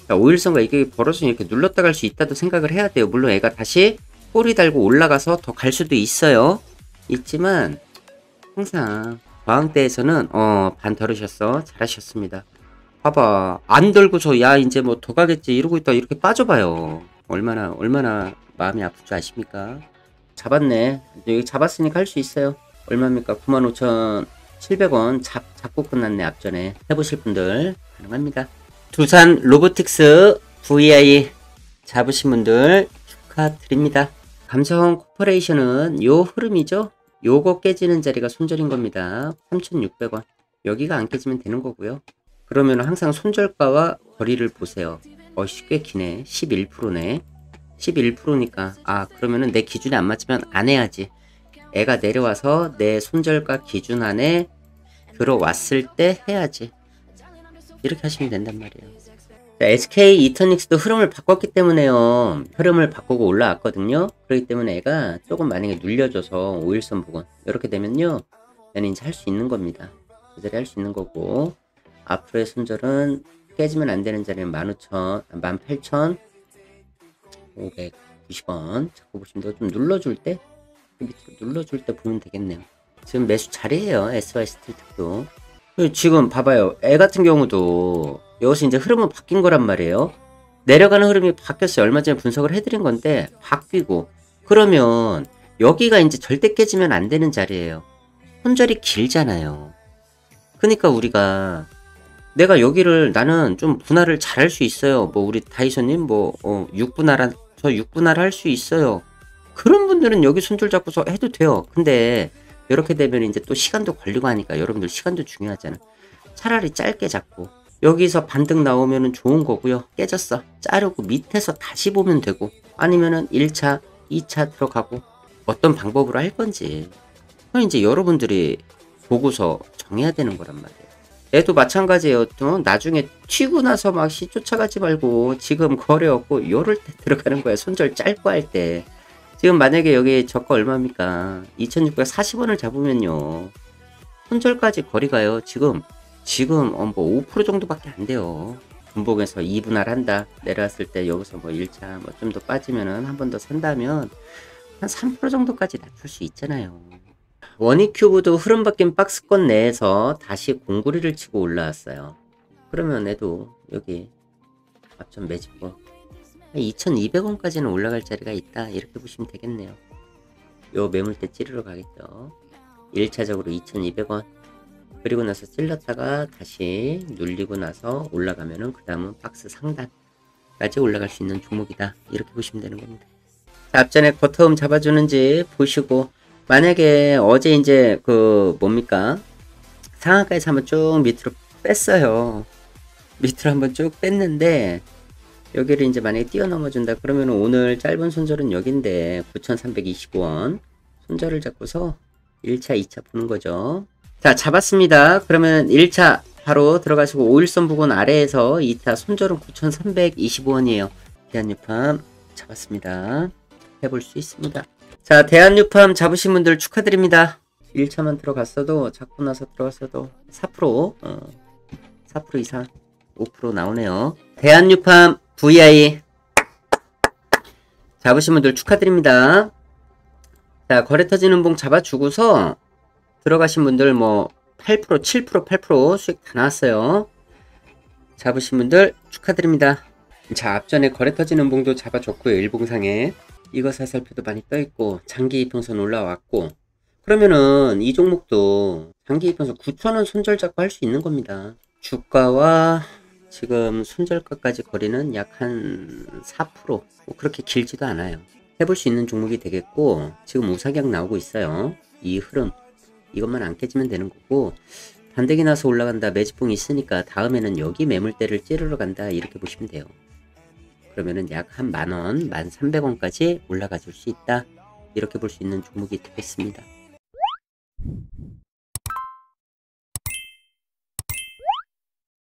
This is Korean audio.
자, 5일선과 이게 벌어서 이렇게 눌렀다 갈 수 있다도 생각을 해야 돼요. 물론 애가 다시 꼬리 달고 올라가서 더 갈 수도 있어요. 있지만 항상 저항대에서는 반 덜으셨어. 잘하셨습니다. 봐봐, 안 들고서 야 이제 뭐 더 가겠지 이러고 있다 이렇게 빠져봐요. 얼마나 마음이 아플 줄 아십니까? 잡았네. 여기 잡았으니까 할 수 있어요. 얼마입니까? 95,700원 잡고 끝났네. 앞전에 해보실 분들 가능합니다. 두산 로보틱스 VI 잡으신 분들 축하드립니다. 감성 코퍼레이션은 요 흐름이죠. 요거 깨지는 자리가 손절인 겁니다. 3,600원. 여기가 안 깨지면 되는 거고요. 그러면 항상 손절가와 거리를 보세요. 꽤 기네. 11%네. 11%니까 그러면은 내 기준에 안 맞으면 안 해야지. 애가 내려와서 내 손절가 기준 안에 들어왔을 때 해야지. 이렇게 하시면 된단 말이에요. 자, SK 이터닉스도 흐름을 바꿨기 때문에요. 흐름을 바꾸고 올라왔거든요. 그렇기 때문에 애가 조금 만약에 눌려줘서 5일선 부근 이렇게 되면요, 얘는 이제 할 수 있는 겁니다. 그 자리 할 수 있는 거고, 앞으로의 손절은 깨지면 안 되는 자리는 18,590원 자꾸 보시면 돼요. 좀 눌러줄 때, 밑으로 눌러줄 때 보면 되겠네요. 지금 매수 자리에요. SY 스틸특도. 지금 봐봐요. 애 같은 경우도 여기서 이제 흐름은 바뀐 거란 말이에요. 내려가는 흐름이 바뀌었어요. 얼마 전에 분석을 해드린 건데 바뀌고, 그러면 여기가 이제 절대 깨지면 안 되는 자리예요. 손절이 길잖아요. 그러니까 우리가 내가 여기를 나는 좀 분할을 잘 할 수 있어요. 뭐 우리 다이소님 6분할 저 6분할 할 수 있어요. 그런 분들은 여기 손절 잡고서 해도 돼요. 근데 이렇게 되면 이제 또 시간도 걸리고 하니까 여러분들 시간도 중요하잖아. 차라리 짧게 잡고 여기서 반등 나오면은 좋은 거고요. 깨졌어. 자르고 밑에서 다시 보면 되고, 아니면은 1차, 2차 들어가고, 어떤 방법으로 할 건지. 그건 이제 여러분들이 보고서 정해야 되는 거란 말이에요. 얘도 마찬가지예요. 또 나중에 튀고 나서 막 쫓아가지 말고 지금 거래 없고 요럴 때 들어가는 거야. 손절 짧고 할 때. 지금 만약에 여기 저가 얼마입니까? 2,640원을 잡으면요, 손절까지 거리가요. 지금 뭐 5% 정도밖에 안 돼요. 분봉에서 2분할 한다. 내려왔을 때 여기서 뭐 1차 뭐 좀 더 빠지면은 한 번 더 산다면 한 3% 정도까지 낮출 수 있잖아요. 원익큐브도 흐름 바뀐 박스권 내에서 다시 공구리를 치고 올라왔어요. 그러면 애도 여기 앞전 매집권 2,200원까지는 올라갈 자리가 있다. 이렇게 보시면 되겠네요. 요 매물대 찌르러 가겠죠. 1차적으로 2,200원. 그리고 나서 찔렀다가 다시 눌리고 나서 올라가면은 그 다음은 박스 상단까지 올라갈 수 있는 종목이다. 이렇게 보시면 되는 겁니다. 자, 앞전에 버텀 잡아주는지 보시고, 만약에 어제 이제 상한가에서 한번 쭉 밑으로 뺐어요. 밑으로 한번 쭉 뺐는데 여기를 이제 만약에 뛰어넘어 준다 그러면 오늘 짧은 손절은 여긴데 9,325원 손절을 잡고서 1차 2차 보는 거죠. 자, 잡았습니다. 그러면 1차 바로 들어가시고 5일선 부근 아래에서 2차 손절은 9,325원이에요 대한유팜 잡았습니다. 해볼 수 있습니다. 자, 대한유팜 잡으신 분들 축하드립니다. 1차만 들어갔어도, 잡고 나서 들어갔어도 4% 이상 5% 나오네요. 대한유팜 VI 잡으신 분들 축하드립니다. 자, 거래 터지는 봉 잡아주고서 들어가신 분들 뭐 8%, 7%, 8% 수익 다 나왔어요. 잡으신 분들 축하드립니다. 자, 앞전에 거래 터지는 봉도 잡아줬고요. 일봉상에 이거 사살표도 많이 떠있고 장기 이평선 올라왔고, 그러면은 이 종목도 장기 이평선 9,000원 손절 잡고 할 수 있는 겁니다. 주가와 지금 손절가까지 거리는 약 한 4%, 뭐 그렇게 길지도 않아요. 해볼 수 있는 종목이 되겠고, 지금 우상향 나오고 있어요. 이 흐름 이것만 안 깨지면 되는 거고, 반등이 나서 올라간다, 매집봉이 있으니까 다음에는 여기 매물대를 찌르러 간다, 이렇게 보시면 돼요. 그러면은 약 한 10,000원, 1,300원까지 올라가 줄 수 있다, 이렇게 볼 수 있는 종목이 되겠습니다.